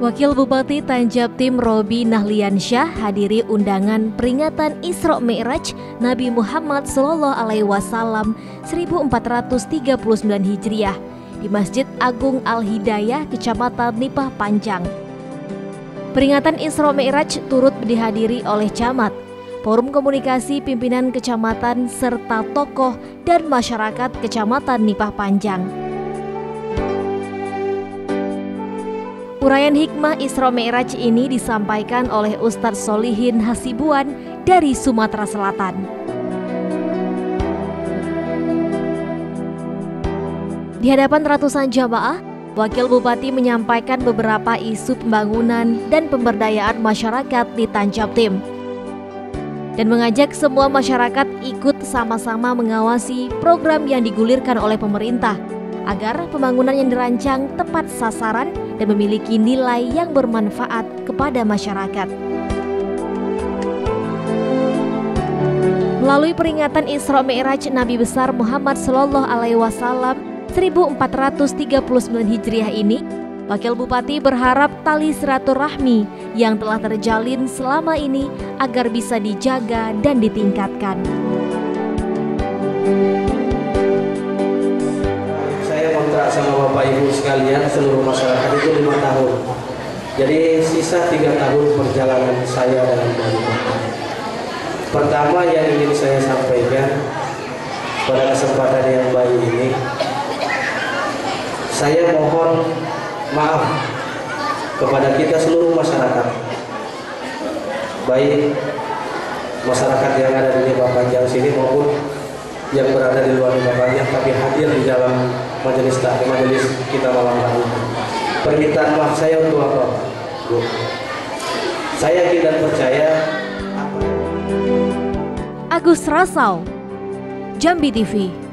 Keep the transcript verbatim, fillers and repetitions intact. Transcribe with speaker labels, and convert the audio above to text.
Speaker 1: Wakil Bupati Tanjabtim Robi Nahliansyah hadiri undangan peringatan Isra Mi'raj Nabi Muhammad Shallallahu Alaihi Wasallam seribu empat ratus tiga puluh sembilan Hijriah di Masjid Agung Al-Hidayah, Kecamatan Nipah Panjang. Peringatan Isra Mi'raj turut dihadiri oleh camat, forum komunikasi pimpinan kecamatan serta tokoh dan masyarakat Kecamatan Nipah Panjang. Uraian hikmah Isra Mi'raj ini disampaikan oleh Ustadz Solihin Hasibuan dari Sumatera Selatan. Di hadapan ratusan jamaah, Wakil Bupati menyampaikan beberapa isu pembangunan dan pemberdayaan masyarakat di Tanjabtim dan mengajak semua masyarakat ikut sama-sama mengawasi program yang digulirkan oleh pemerintah agar pembangunan yang dirancang tepat sasaran dan memiliki nilai yang bermanfaat kepada masyarakat. Melalui peringatan Isra Mi'raj Nabi besar Muhammad Shallallahu Alaihi Wasallam seribu empat ratus tiga puluh sembilan Hijriah ini, Wakil Bupati berharap tali silaturahmi yang telah terjalin selama ini agar bisa dijaga dan ditingkatkan.
Speaker 2: Kontrak sama Bapak Ibu sekalian seluruh masyarakat itu lima tahun. Jadi sisa tiga tahun perjalanan saya dalam Bapak. Pertama yang ingin saya sampaikan pada kesempatan yang baik ini, saya mohon maaf kepada kita seluruh masyarakat, baik masyarakat yang ada di Nipah Panjang sini maupun yang berada di luar Nipah Panjang tapi hadir di dalam majelis taklim majelis kita malam hari ini. Permintaan maaf saya untuk apa, Bu? Saya yakin dan percaya.
Speaker 1: Agus Rasau, Jambi T V.